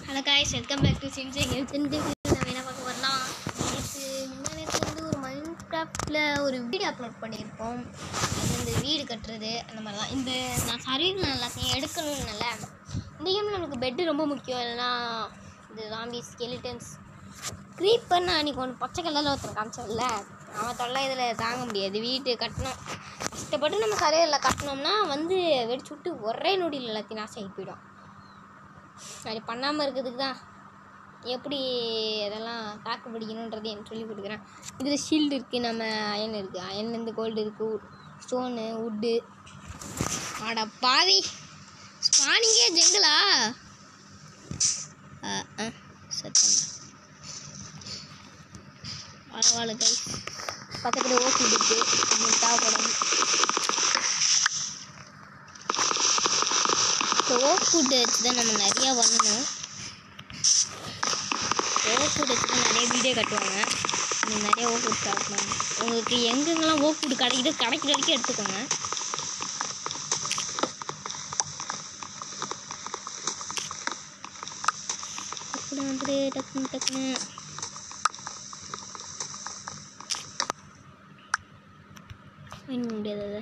Hello guys, welcome back to Simsek. நம்ம என்ன பார்க்க வரலாம், நேற்று வந்து ஒரு மைன்கிராஃப்டில் ஒரு வீடியோ அப்லோட் பண்ணியிருக்கோம். அது வந்து வீடு கட்டுறது அந்த மாதிரி தான். இந்த நான் சர்வைவல் எல்லாத்தையும் எடுக்கணும்னால இந்த கேமில் நமக்கு பெட்டு ரொம்ப முக்கியம். இல்லைனா இந்த ஜாம்பிஸ், ஸ்கெலிட்டன்ஸ், க்ரீப்பர்னு அன்றைக்கி ஒன்று பச்சை கலரில் ஒருத்தர் காமிச்சோம்ல, அவன் தொல்லை இதில் தாங்க முடியாது. வீட்டு கட்டணும் கஷ்டப்பட்டு நம்ம சர்வைவலில் கட்டினோம்னா வந்து வெடிச்சு விட்டு ஒரே நொடியில் எல்லாத்தையும் நாசம் ஆகி போயிடும். அது பண்ணாமல் இருக்கிறதுக்கு தான் எப்படி அதெல்லாம் தாக்கு பிடிக்கணுன்றது எனக்கு சொல்லி கொடுக்குறேன். இதில் ஷீல்டு இருக்குது, நம்ம அயன் இருக்குது, அயன்லேருந்து கோல்டு இருக்குது, ஸ்டோனு, வுட்டு. ஆடா பாவி, ஸ்பானிங்கே ஜெங்களா சத்தம் பரவாயில்ல கை. பக்கத்தில் ஓட்டு இருக்குது, உங்களுக்கு தேவைப்படும். இந்த ஓக் ஃபுட்டு வச்சு தான் நம்ம நிறையா பண்ணணும். ஓக் ஃபுட் வச்சு தான் நிறைய வீடியோ கட்டுவாங்க. நீங்கள் நிறைய ஓக் ஃபுட் சாப்பிடணும். உங்களுக்கு எங்கெங்கெல்லாம் ஓக் ஃபுட் கிடைக்கிற வரைக்கும் எடுத்துக்கோங்க. டக்குனு வந்து டக்குன்னு வாங்க முடியாது. அதை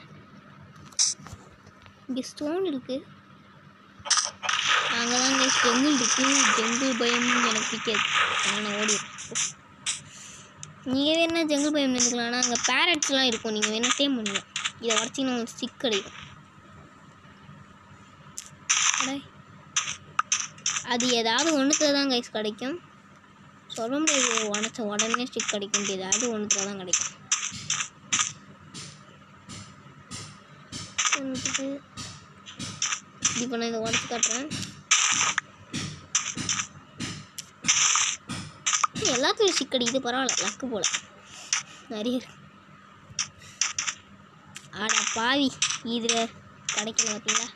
இங்கே ஸ்டோன் இருக்குது, அங்கே தான் இங்கே ஜெங்கிள் இருக்குது. ஜெங்கிள் பயம் எனக்கு பிடிக்காது, ஆனால் நான் ஓடி. நீங்கள் வேணால் ஜெங்கிள் பயம் இருந்துக்கலாம், ஆனால் அங்கே பேரட்ஸ்லாம் இருக்கும். நீங்கள் வேணால் டேம் பண்ணலாம். இதை உடச்சிங்கன்னா உங்களுக்கு ஸ்டிக் கிடைக்கும். அது ஏதாவது ஒன்றுத்துல தான் கைஸ் கிடைக்கும். சொல்ல முடியாது உடச்ச உடனே ஸ்டிக் கிடைக்க முடியாது, ஏதாவது ஒன்றுத்துல தான் கிடைக்கும். இப்போ நான் இதை உடச்சி காட்டுறேன். எல்லாத்துலையும் ஸ்டிக் கிடைக்குது, பரவாயில்ல, லக்கு போல் நிறைய இருக்கு. ஆடா பாவி, இதில் கிடைக்கல பார்த்தீங்களா?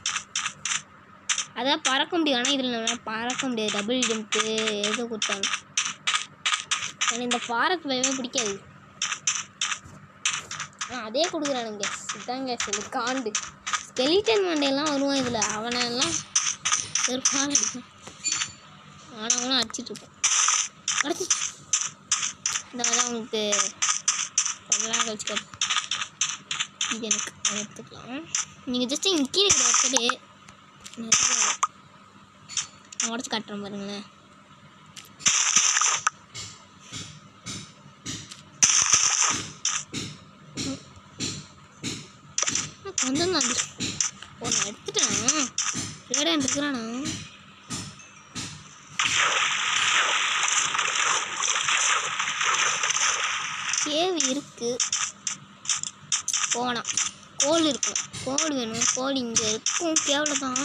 அதான் பறக்க முடியும், ஆனால் இதில் நம்ம பறக்க முடியாது. டபுள் ஜம்ப்பு எதோ கொடுத்தாங்க. எனக்கு இந்த பாரத் பயமே பிடிக்காது, ஆனால் அதே கொடுக்குறானுங்க. இதுதாங்க சொல்லு காண்டு. ஸ்கெலிட்டன் மண்டையெல்லாம் வருவான் இதில், அவனெல்லாம் ஒரு பால் அடிக்கும். ஆனால் அவனும் அடிச்சிட்ருப்பான். கிடச்சி இந்த மாதிரி தான் உங்களுக்கு அதெல்லாம் கழிச்சு இது எனக்கு அதை எடுத்துக்கலாம். நீங்கள் ஜஸ்ட்டு இங்கே கீழே எடுத்துட்டு நான் உடச்சி காட்டுறேன் பாருங்களேன். கொஞ்சம் தான் நான் எடுத்துட்டேன். ரேடாக இருக்கிறானா? கேவி இருக்குது, போகலாம். கோல் இருக்கும், கோல் வேணும். கோல் இங்கே இருக்கும், கேவல தான்.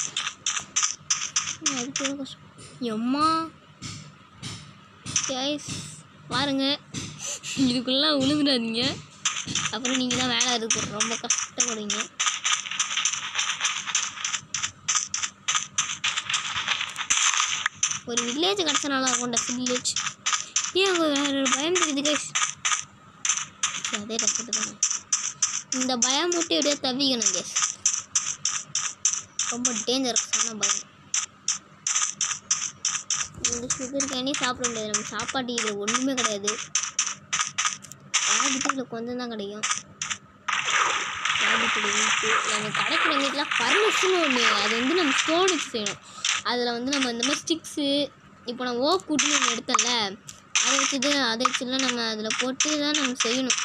அதுக்கு எவ்வளோ கஷ்டம் எம்மா கேஸ் பாருங்க. இதுக்குள்ளெலாம் விழுந்துடாதீங்க, அப்புறம் நீங்கள் தான் வேலை இருக்கு ரொம்ப கஷ்டப்படுவீங்க. ஒரு வில்லேஜ் கிடச்ச நல்லா இருக்கும். வில்லேஜ் ஏன் வேறு பயம் தெரியுது கைஸ். அதே ரசத்து தானே, இந்த பயம் மட்டும் எப்படியா தவிக்கணும் கேஸ். ரொம்ப டேஞ்சரஸான பயம். இந்த சுகர் கேனே சாப்பிட முடியாது, நம்ம சாப்பாட்டு இதில் ஒன்றுமே கிடையாது. ராபிட்டு இதில் கொஞ்சம் தான் கிடைக்கும். ராபிட்டு வீட்டு நம்ம கிடைக்கிற வீட்டில் ஃபர்னஸ்ன்னு ஒன்று, அது வந்து நம்ம ஸ்டோன் வச்சு செய்யணும். அதில் வந்து நம்ம இந்த மாதிரி ஸ்டிக்ஸு, இப்போ நான் ஓக் கூட்டுன்னு ஒன்று எடுத்தேன்ல, அதை வச்சுலாம் நம்ம அதில் போட்டு தான் நம்ம செய்யணும்.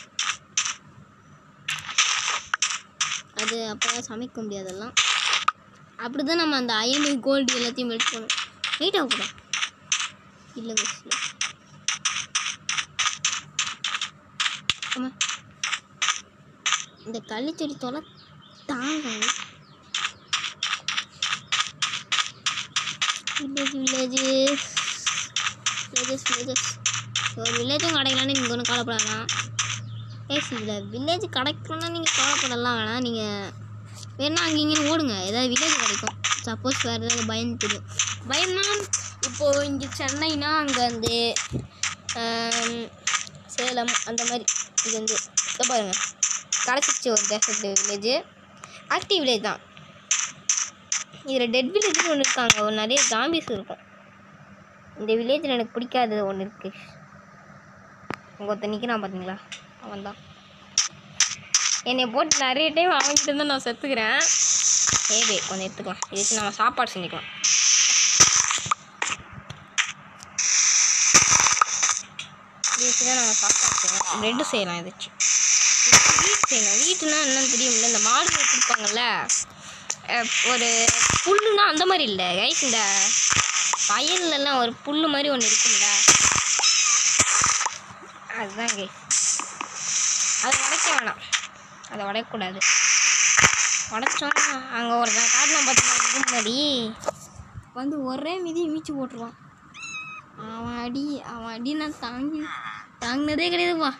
அது அப்போ தான் சமைக்க முடியாதெல்லாம். அப்படி தான் நம்ம அந்த அயனு கோல்டு எல்லாத்தையும் மெல்ட் பண்ணணும். வெயிட் ஆகக்கூடாது இல்லை இல்லை. ஆமாம், இந்த களிச்செடி தொலை தாங்க. வில்லேஜஸ் ஒரு வில்லேஜும் கிடைக்கலான்னு நீங்கள் ஒன்றும் கவலைப்படலாம். ஏசி இதில் வில்லேஜ் கிடைக்கணும்னா நீங்கள் கவலைப்படலாம் வேணாம். நீங்கள் வேணா அங்கே இங்கேன்னு ஓடுங்க, ஏதாவது வில்லேஜ் கிடைக்கும். சப்போஸ் வேறு ஏதாவது பயம் தெரியும். பயம்னா இப்போது இங்கே சென்னைனா அங்கே வந்து சேலம் அந்த மாதிரி இது வந்து இதை பாருங்கள் கிடச்சிச்சு ஒரு டெசர்ட் வில்லேஜு. ஆக்டிவ் வில்லேஜ் தான். இதில் டெட் வில்லேஜ்னு ஒன்று இருக்காங்க, ஒரு நிறைய ஜாம்பிஸ் இருக்கும். இந்த வில்லேஜில் எனக்கு பிடிக்காதது ஒன்று இருக்குது. ஒருத்தன் நிற்கிறான் பார்த்தீங்களா, அவன் தான். என்னை போட்டு நிறைய டைம் அவன்கிட்ட இருந்தால் நான் செத்துக்கிறேன். ஏபே கொஞ்சம் எடுத்துக்கலாம், இது வச்சு நம்ம சாப்பாடு செஞ்சுக்கலாம். இது வச்சு தான் நம்ம சாப்பாடு செய்யலாம், ப்ரெட்டு செய்யலாம். இது வச்சு வீட்டு செய்யலாம். வீட்டுனா என்னன்னு தெரியும்ல, இந்த மாடுகள் கொடுப்பாங்கல்ல, ஒரு புல்லுன்னா அந்த மாதிரி இல்லை கைஸ், இந்த வயல்லலாம் ஒரு புல்லு மாதிரி ஒன்று இருக்கும்ல, அதுதான் கைஸ். அதை உடைக்க வேணாம், அதை உடைக்கக்கூடாது. உடைச்சோன்னா அங்கே ஒரு காட்டில் பார்த்தீங்கன்னா முன்னாடி வந்து ஒரே மிதி மீச்சு போட்டுருவான். அவன் அடி நான் தாங்கினதே கிடையாதுப்பா.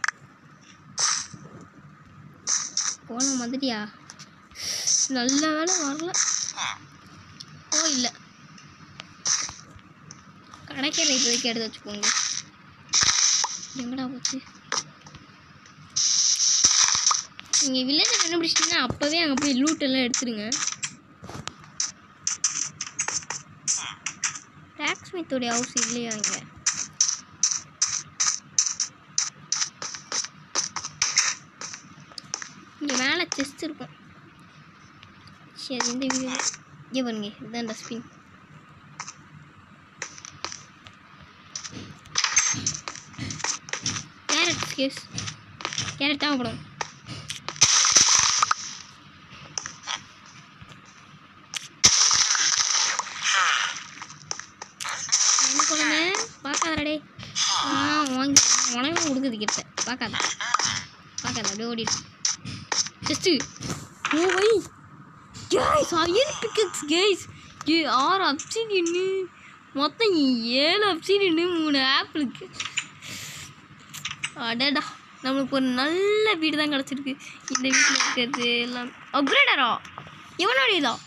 கோலம் வந்துட்டியா? நல்ல வேலை வரல. ஓ இல்லை, கிடைக்கிற இப்போதைக்கு எடுத்து வச்சுக்கோங்க. எங்கடா போச்சு? நீங்கள் வில்லேஜை கண்டுபிடிச்சிட்டிங்கன்னா அப்போவே அங்கே போய் லூட்டெல்லாம் எடுத்துருங்க. டாக்ஸ்மித்தோடைய ஹவுஸ் இல்லையா இங்கே? இங்கே மேலே செஸ்ட் இருக்கும். சரி, இந்த வீடியோ இங்கே பாருங்க, இதுதான் டஸ்ட்பின். கேரட் தேவைப்படும். குழந்தை பார்க்காதடே, வாங்கி உனக்கு கொடுக்குது கிட்ட. பார்க்காத அப்படியே ஓடிடு. ஜஸ்ட்டு ஓ வை கேஸ், அயன் பிக்கெட்ஸ் கேஸ். 6 அப்சிடியன்னு, மொத்தம் 7 அப்சிடியன்னு 3 ஆப்பிளுக்கு. அடடா, நம்மளுக்கு ஒரு நல்ல வீடு தான் கிடச்சிருக்கு. இந்த வீட்டில் இருக்கிறது எல்லாம் அப்கிரேடரா இவனோடையதான்.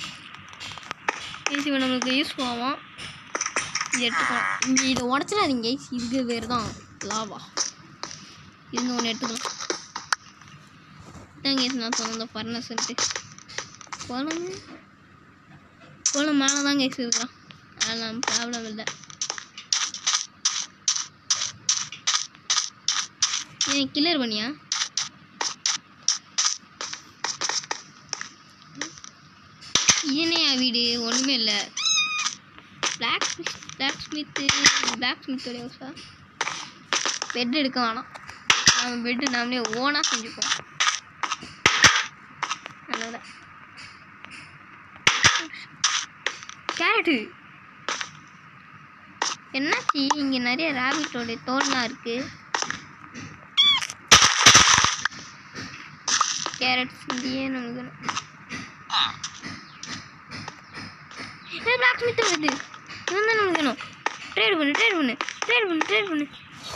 இவன் நம்மளுக்கு யூஸ் ஆவான். இது எடுத்துக்கலாம். இங்கே இதை உடச்சிடாதீங்க, இதுக்கு வேறு தான் லாவா. இது ஒன்று எடுத்துக்கலாம். இதாங்க நான் சொன்ன இந்த ஃபர்னஸ்ன்ட்டு கோலம் மேலே தான் கேஸ் இருக்கிறான். அதெல்லாம் ப்ராப்ளம் இல்லை. ஏன் கிளியர் பண்ணியா? ஏனையா வீடு ஒன்றுமே இல்லை. பிளாக் ஸ்மித்தோடைய ஹவுஸா? பெட் எடுக்க வேணாம், நம்ம பெட்டு நாமளே ஓனாக செஞ்சுப்போம். அதோட கேரட்டு என்னாச்சு? இங்கே நிறைய ராபிட்டோடைய தோல்லாம் இருக்குது. கேரட்ஸ் இங்கேயே நமக்கு பிளாக் ஸ்மித் வருது. இவன் தான் நமக்கு வேணும். ட்ரேட் பண்ணு.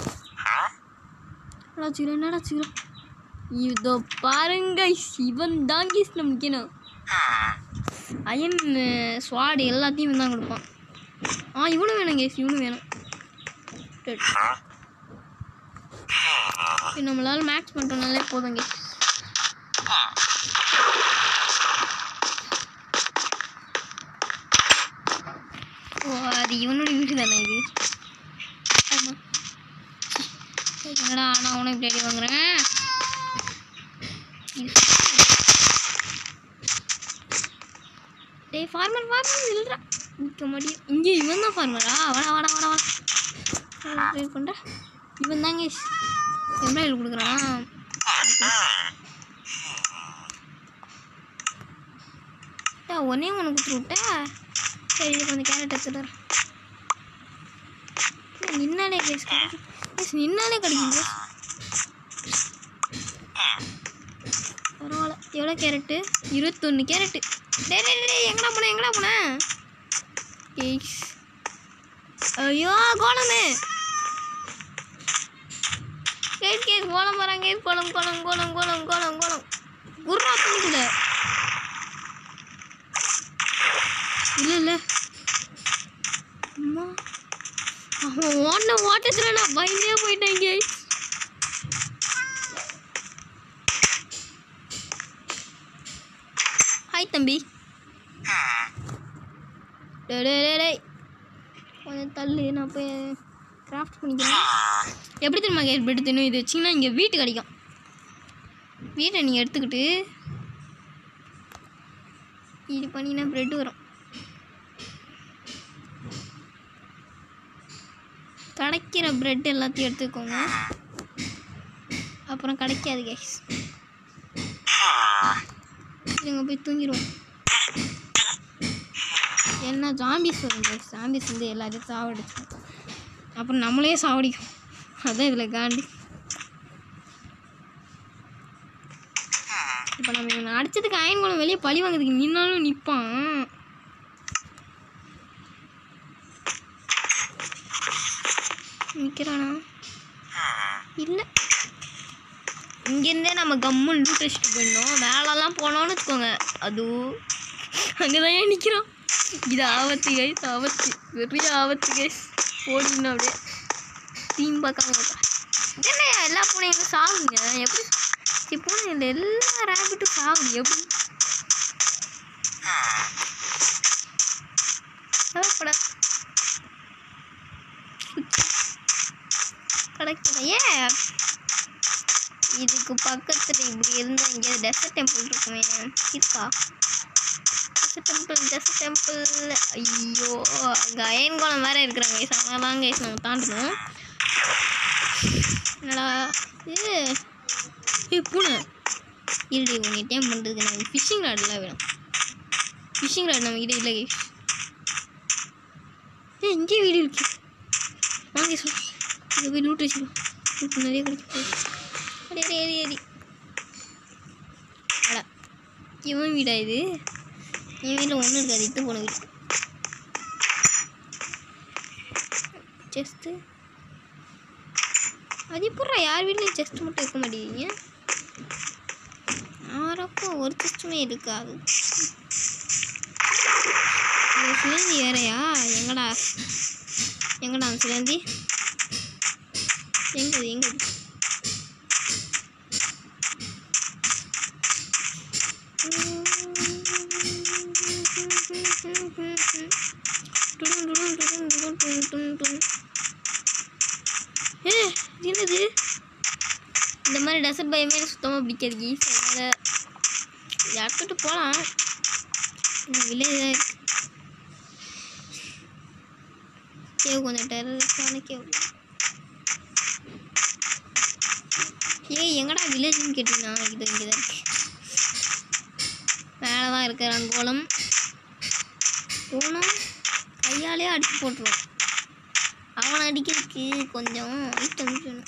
என்னடா சீக்கிரம் இதோ பாருங்க, இவன் தான் கீஸ் நமக்கு வேணும். அயன் ஸ்வாடு எல்லாத்தையும் தான் கொடுப்பான். இவனும் வேணும் கேஸ், இவனும் வேணும். நம்மளால மேக்ஸ் பண்ணுறதுனாலே போதும் கேஸ். அது இவனுடைய வீடு தானே இது? ஆமாம். என்னடா நான் உனக்கு இப்படி அடி வாங்குறேன். டேய் ஃபார்மர் இல்லைடா, நிற்க மாட்டேன். இங்கே இவன் தான் ஃபார்மரா? வாடா ட்ரை பண்ணுற. இவன் தாங்க எம்ப்ராய்டரி கொடுக்குறான். ஒன்னே ஒன்று கொடுத்துட்டு விட்டேன். சரி, இது கொஞ்சம் கேரட் எடுத்துட்டு நின்னாலே கேஸ் நின்னாலே கிடைக்கும். பரவாயில்ல. எவ்வளோ கேரட்டு? 21 கேரட்டு. எங்கடா போனேன்? கேஸ் ஐயோ கோலமே கேஸ் கோலம் வராங்க. கோலம் குர்ரா பண்ணிக்கல. இல்லை அம்மா, அவன் ஓட்டத்தில் நான் பயந்தே போயிட்டேன் கேஸ். ஹாய் தம்பி. டேய் கொஞ்சம் தள்ளு, நான் போய் கிராஃப்ட் பண்ணிக்கிறேன். எப்படி தெரியுமா கேஸ் பிரெட் தின்னும்? இது வச்சிங்கன்னா இங்கே வீட்டு கிடைக்கும். வீட்டை நீங்கள் எடுத்துக்கிட்டு இது பண்ணினா ப்ரெட்டு வரும். கிடைக்கிற ப்ரெட் எல்லாத்தையும் எடுத்துக்கோங்க. அப்புறம் கிடைக்காது கேஸ். இங்கே போய் தூங்கிடுவோம். என்ன ஜாம்பிஸ் வரும் கேஸ். ஜாம்பிஸ் வந்து எல்லாத்தையும் சாவடிச்சோம். அப்புறம் நம்மளே சாவடிக்கும். அதுதான் இதில் காண்டி. இப்போ நம்ம இவனை அடித்ததுக்கு அயன் குளம் வெளியே பழி வாங்கிறதுக்கு நின்னாலும் நிற்பான். நிற்கிறானா? இல்லை. இங்கேருந்தே நம்ம கம்முன்னு லூட் அடிச்சுட்டு போயிடணும். மேலெல்லாம் போனோன்னு வச்சுக்கோங்க, அதுவும் அங்கே தான் ஏன் நிற்கிறான். இது ஆபத்து கைஸ், ஆபத்து, பெரிய ஆபத்து கைஸ். போடணும் அப்படியே தீம் பார்க்காம. என்ன எல்லா பூனையும் சாகுங்க? எப்படி பூனை இல்லை, எல்லா ரேபிட்டும் சாகுது எப்படி? கிடைக்கல. ஏன் இதுக்கு பக்கத்தில் இப்படி இருந்தால் இங்கே டெசர்ட் டெம்பிள் இருக்குமே. இருக்கா டெசர்ட் டெம்பிள்? ஐயோ, அங்கே அயன் கோலம் வேறு இருக்கிறாங்க கைஸ். அதனால தான் கைஸ் நம்ம தாண்டணும். என்னடா இது பூனை இருடி. உன்னை டைம் பண்ணுறதுக்கு நம்ம ஃபிஷ்ஷிங் ராடெலாம் வேணும். ஃபிஷ்ஷிங் ராட் நம்ம கிட்டே இல்லை கைஸ். இங்கேயே வீடு இருக்கு. வாங்க சார், இங்கே போய் லூட் வச்சுக்கலாம். லூட் நிறைய கிடைக்கும். அடி ஏறி ஏறி அடா, இவன் வீடா இது? என் வீட்டில் ஒன்றும் இருக்காது, இட்டு போன வீடு. செஸ்ட்டு அது எப்பட்றா? யார் வீட்லேயும் செஸ்ட் மட்டும் இருக்க மாட்டேங்கிறீங்க? யாரப்போ ஒரு செஸ்ட்டுமே இருக்காது. சிலந்தி வேறையா? எங்கடா எங்கடா சிலந்தி? எங்கது எங்கது? என்னது இந்த மாதிரி டெசர்ட் பயமே சுத்தமாக பிடிக்காது கீஸ். அதனால் இடத்துட்டு போகலாம். இந்த வில்லேஜ் தான் இருக்கு. கேவ் கொஞ்சம் டெரரிஸ்டான கேவ். எங்கடா வில்லேஜ்னு கேட்டிங்கன்னா இது இங்கே தான் இருக்கு. மேலே தான் இருக்கிற அங்கோலம் போனோம். கையாலே அடித்து போட்டுருவோம். அவனை அடிக்கிறதுக்கு கொஞ்சம் ஐட்டம் வேணும்.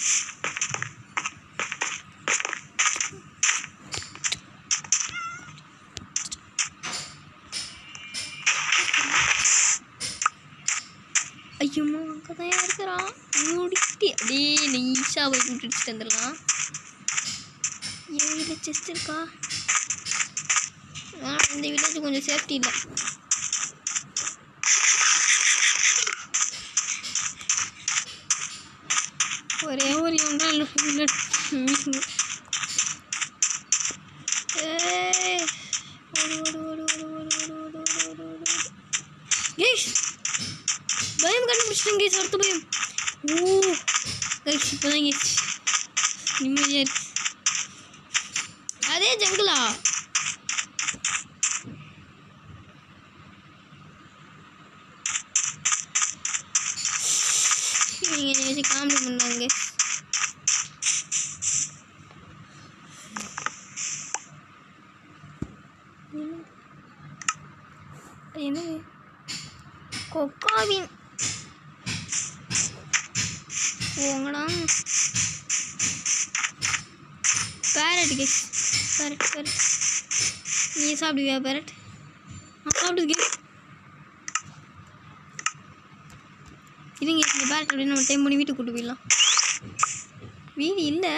ஐயோ, அங்கே தான் இருக்கிறான். மூடிட்டு அப்படியே நெய்ஸாக போய் கூட்டிட்டு வந்துடலாம். என் வீட்டில் செஸ்ட் இருக்கா? இந்த வில்லேஜ் கொஞ்சம் சேஃப்டி இல்லை. ஒரே ஒரு ஒன்றா இல்லை. பயம் கண்டுபிடிச்சிட்டேன் கேஸ். அடுத்த பயம். ஓ கைஸ், இப்போதான் கேஸ் நிம்மதியாக இருக்கு. அதே ஜங்கிளா? நீங்கள் நினைச்சு காமெடி பண்ணுவாங்க. என்னது? கொக்காவின் போங்கடா. Farad case. பேரட் பேரட் நீ சாப்பிடுவியா? பேரட் நான் சாப்பிடுது. இதுங்க இந்த பேரட் அப்படின்னு நம்ம டைம் பண்ணி வீட்டுக்கு கூட்டு போயிடலாம். வீடு இல்லை,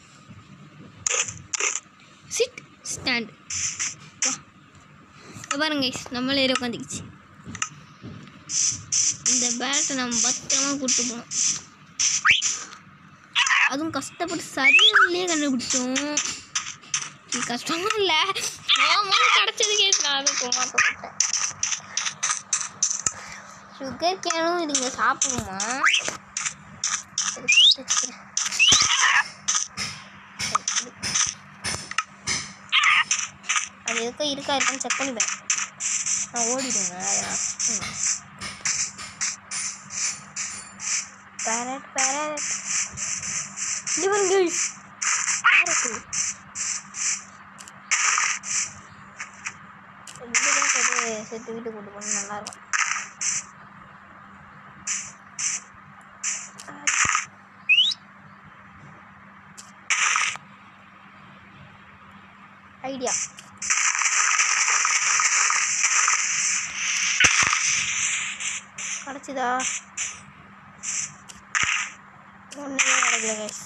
சிட் ஸ்டாண்ட். பாருங்க நம்மளே ஏறி உட்காந்துக்கிச்சு. இந்த பேரட்டை நம்ம பத்திரமா கூப்பிட்டு போனோம். அதுவும் கஷ்டப்பட்டு சரியில்லையே கண்டுபிடிச்சோம். இது கஷ்டமும் இல்லை, கிடச்சது கேஸ். நான் அதை போக மாட்டேன். சுகர் கேனும் இதுங்க சாப்பிடுமா? அது இருக்கா இருக்கான்னு செக் பண்ணிப்பேன். நான் ஓடிடுங்க. பேரட் பேரட் டிவன் கைஸ் பேரட் சேர்த்து வீட்டுக்கு கொண்டு போனால் நல்லாயிருக்கும். ஐடியா கிடச்சிதா? ஒன்றுமே கிடைக்கல கைஸ்.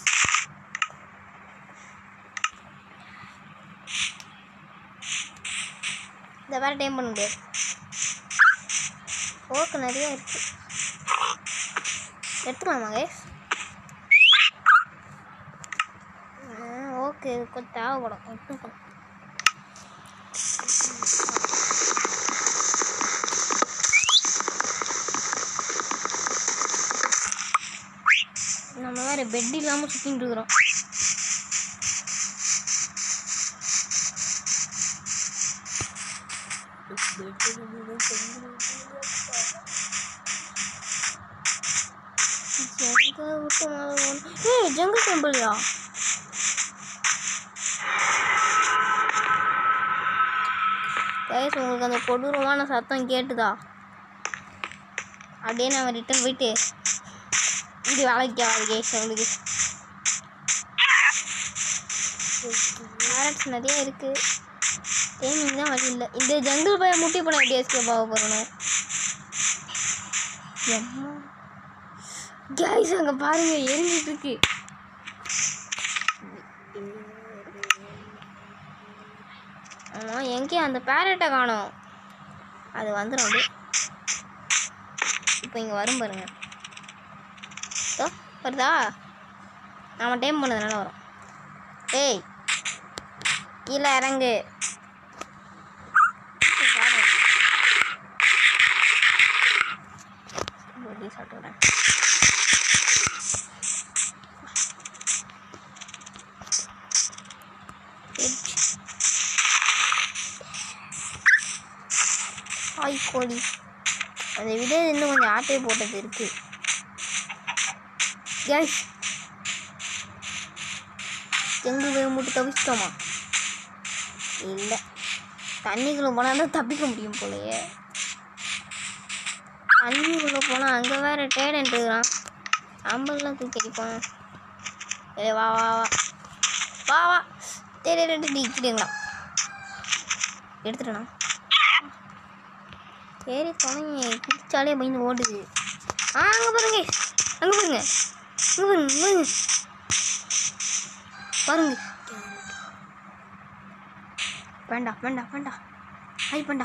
இந்த வேறு டைம் பண்ண முடியாது. ஓக்கு நிறைய இருக்கு. எடுத்துக்கலாமா கைஸ்? ஓகே கொஞ்சம் தேவைப்படும். எடுத்துக்கணும். நம்ம வேறு பெட் இல்லாமல் சுற்றிட்டு இருக்கிறோம். ஜங்கல் டெம்பிள்யா? கைஸ் உங்களுக்கு அந்த கொடூரமான சத்தம் கேட்டுதா? அப்படியே நம்ம ரிட்டர்ன் போயிட்டு இது வேலைக்கு ஆகாது கைஸ். உங்களுக்கு கேரட்ஸ் நிறைய இருக்குது. டைமிங் தான் வழி இல்லை. இந்த ஜங்கிள் பையன் முட்டி போன எப்படி எஸ்கேப் ஆக போகிறணும்? கைஸ் அங்கே பாருங்க எரிஞ்சிட்டு இருக்கு. ஆமாம் எங்கேயும் அந்த பேரட்டை காணோம். அது வந்துடும் அப்படியே. இப்போ இங்கே வரும் பாருங்க. வருதா? நாம் டைம் பண்ணதுனால வரும். ஏய் கீழே இறங்கு. சாப்பிட்டுறேன். ஆய் கோழி அதை விட இன்னும் கொஞ்சம் ஆட்டையை போட்டது இருக்கு. கைஸ் ஜங்கிள் போய் மூட்டு தப்பிச்சிட்டோமா? இல்லை, தண்ணிக்குள்ளே போனால் தான் தப்பிக்க முடியும் போலையே. தண்ணிக்குள்ளே போனால் அங்கே வேறு டேடன்ட் இருக்கிறான். நம்மளாம் தூக்கி அடிப்போம். சரி வா வா வா வா வா. டேடன்ட்டு நீக்கிடுங்களா? எடுத்துட்டேண்ணா. சரி தொலைங்க. குடிச்சாலே பயந்து ஓடுது. அங்கே பாருங்க, அங்கே பாருங்க, அங்கே பாருங்க பாருங்க. வேண்டாம் வேண்டாம் வேண்டாம். ஹை பண்ணா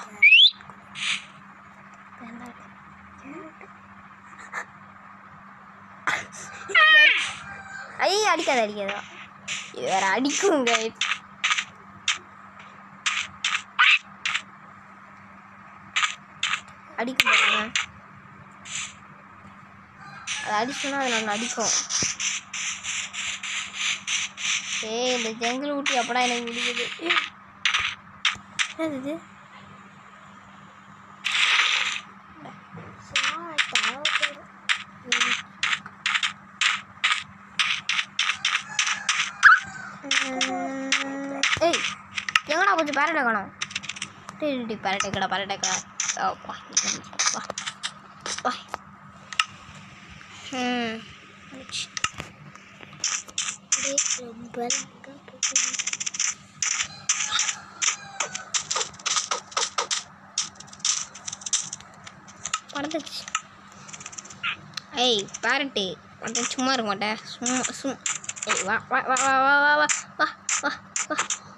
ஐ அடிக்காத அடிக்காதா. இது வேற அடிக்குங்க. அடிக்கும் பாருங்க. அது அடிச்சுன்னா அது நம்ம அடிக்கும். ஏய் இந்த ஜங்கிள் ஊட்டி அப்படா எனக்கு முடியுது. என்னது இது? ஏய் எங்கடா கொஞ்சம் பேரட்டை காணோம். டேடி பேரட்டை கடை பேரட்டை கடை. அப்பா அப்பா. படத்துச்சு. ஏய் பேரட்டு படத்து சும்மா இருக்க மாட்டேன். சும்மா சும்மா. ஏய் வா வா வா வா வா வா வா வா வா வா.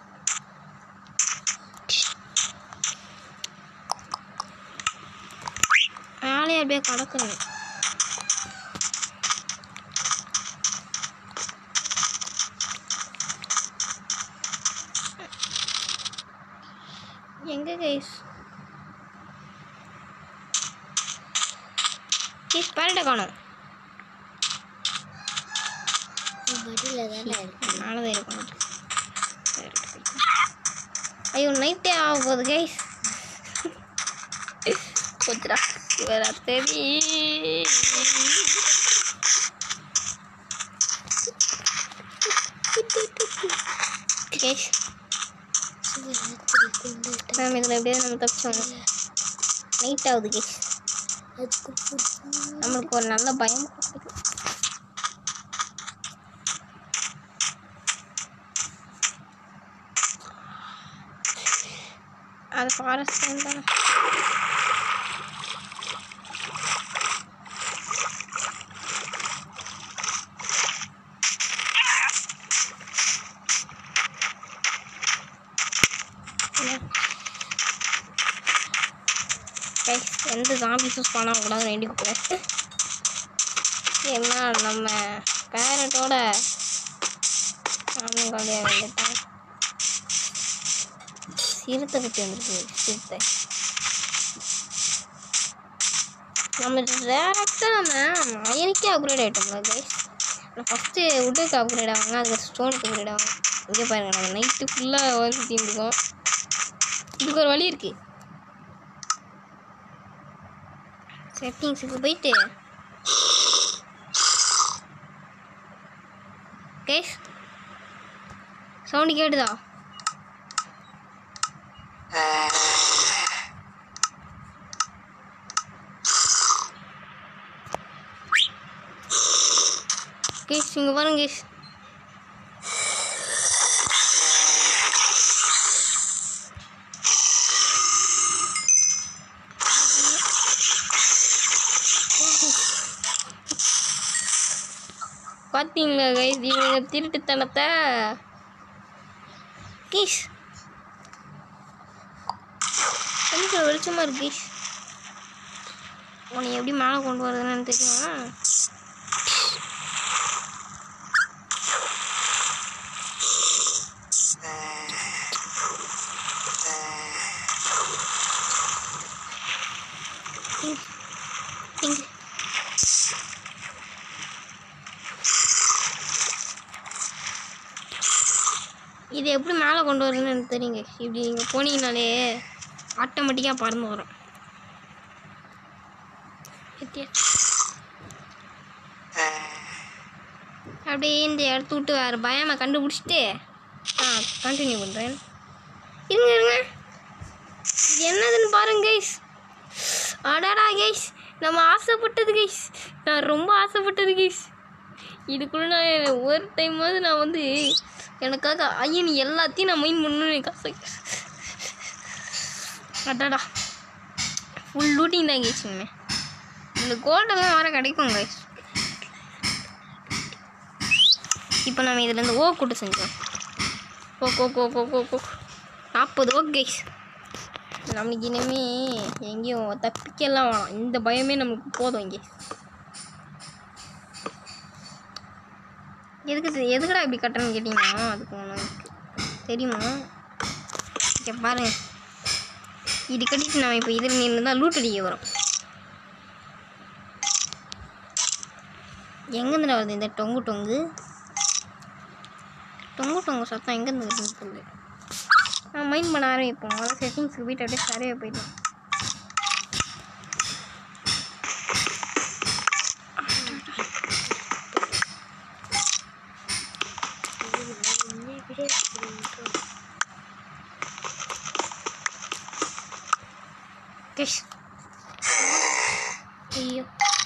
ஆளே அப்படியே கிடக்குறேன். எங்க கைஸ் கேஸ் பேரட்டை காணோம். நானதான் இருக்கணும். ஐயோ நைட்டே ஆக போகுது கைஸ். போச்சுடா சிவராத்திரி. கைஸ் நம்ம இதில் எப்படியாவது நம்ம தப்பிச்சோம். நைட் ஆகுது கைஸ். நம்மளுக்கு ஒரு நல்ல பயம். அது ஃபாரஸ்ட் தானே. எந்த ஜாம்பிஸும் ஸ்பான் ஆகக்கூடாது வேண்டி கொடுக்குறேன். ஏன்னா நம்ம பேரட்டோட குழந்தைய வந்துட்டான். சிறுத்தை பற்றி வந்துருக்கு. சிறுத்தை நம்ம டேரெக்டாக நம்ம அயனுக்கே அப்கிரேட் ஆகிட்டோம்ல கைஸ். நான் ஃபஸ்ட்டு உட்டுக்கு அப்கிரேட் ஆவாங்க, அதுக்கு ஸ்டோனுக்கு அப்கிரேட் ஆவாங்க. இங்கே பாருங்க நம்ம நைட்டு ஃபுல்லாக வந்து தீர்ந்துருக்கோம். இதுக்கு ஒரு வழி இருக்குது. செட்டிங்ஸுக்கு போயிட்டு கைஸ் சவுண்டு கேட்டுதா? கைஸ் இங்கே பாருங்க கைஸ். பார்த்தீங்களா கைஸ் இவங்க திருட்டுத்தனத்தை? கைஸ் எனக்கு வெளிச்சமாக இருக்கு கைஸ். உன்னை எப்படி மேலே கொண்டு வரதுன்னு தெரியுமா? இது எப்படி மேலே கொண்டு வரணும்னு எனக்கு தெரியுங்க. இப்படி நீங்கள் போனீங்கனாலே ஆட்டோமேட்டிக்காக பறந்து வரும். அப்படியே இந்த இடத்த விட்டு வேறு பயமாக கண்டுபிடிச்சிட்டு கண்டினியூ பண்ணுறேன். இருங்க இருங்க, இது என்னதுன்னு பாருங்க கைஸ். அடாடா கைஸ், நம்ம ஆசைப்பட்டது கைஸ். நான் ரொம்ப ஆசைப்பட்டது கைஸ். இதுக்குள்ளே நான் ஒரு டைமாவது நான் வந்து எனக்காக ஐயன் எல்லாத்தையும் நான் மைண்ட் பண்ணணும்னு எனக்கு ஆசை. அடாடா ஃபுல் லூட்டிங் தான் கைஸுங்க. இந்த கோல்டெல்லாம் வர கிடைக்கும் கைஸ். இப்போ நம்ம இதுலேருந்து கூட்டு செஞ்சோம். ஓ 40 கைஸ். நம்மளுக்கு இனிமே எங்கேயும் தப்பிக்கலாம் வேணாம். இந்த பயமே நம்மளுக்கு போதும். இங்கே எதுக்குடா இப்படி கட்டுறேன்னு கேட்டிங்கன்னா அதுக்கு உனக்கு தெரியுமா? இங்கே பாருங்க, இது கட்டிட்டு நம்ம இப்போ இதில் நின்று தான் லூட் அடிக்க வரும். எங்கேருந்து வருது இந்த டொங்கு டொங்கு சத்தம்? எங்கேருந்து வருதுன்னு சொல்லு. நான் மைண்ட் பண்ண ஆரம்பிப்போம். அதாவது செட்டிங்ஸுக்கு போய்ட்டு அப்படியே சரியாக போயிட்டோம். ஐயோ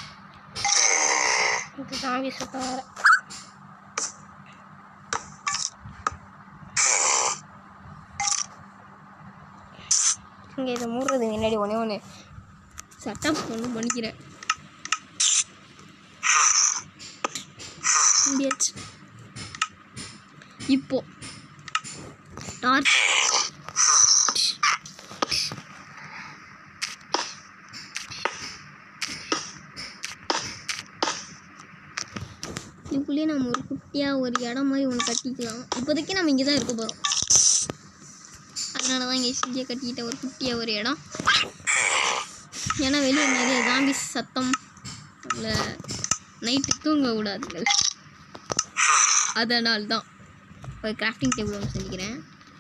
இது சாமி சத்தம் வர. இங்கே இதை மூடுறது முன்னாடி ஒன்று சட்டம் ஒன்று பண்ணிக்கிறேன். இப்போ டார்ச் இதுக்குள்ளேயே நம்ம ஒரு குட்டியாக ஒரு இடம் மாதிரி ஒன்று கட்டிக்கலாம். இப்போதைக்கு நம்ம இங்கே தான் இருக்க போகிறோம். அதனால தான் இங்கே இங்கே கட்டிக்கிட்ட ஒரு குட்டியாக ஒரு இடம். ஏன்னா வெளியே நிறைய ஜாம்பிஸ் சத்தம் இல்லை நைட்டு தூங்க விடாதுங்கள். அதனால்தான் ஒரு கிராஃப்டிங் டேபிள் ஒன்று செஞ்சுக்கிறேன்.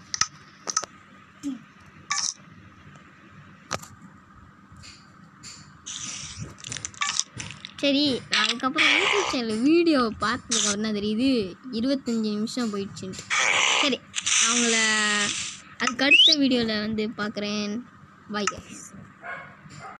சரி, அதுக்கப்புறம் யூடியூப் சேனல் வீடியோ பார்த்ததுக்கப்புறம் தான் தெரியுது 25 நிமிஷம் போயிடுச்சுன்ட்டு. சரி, அவங்கள அதுக்கு அடுத்த வீடியோவில் வந்து பார்க்குறேன். Bye guys.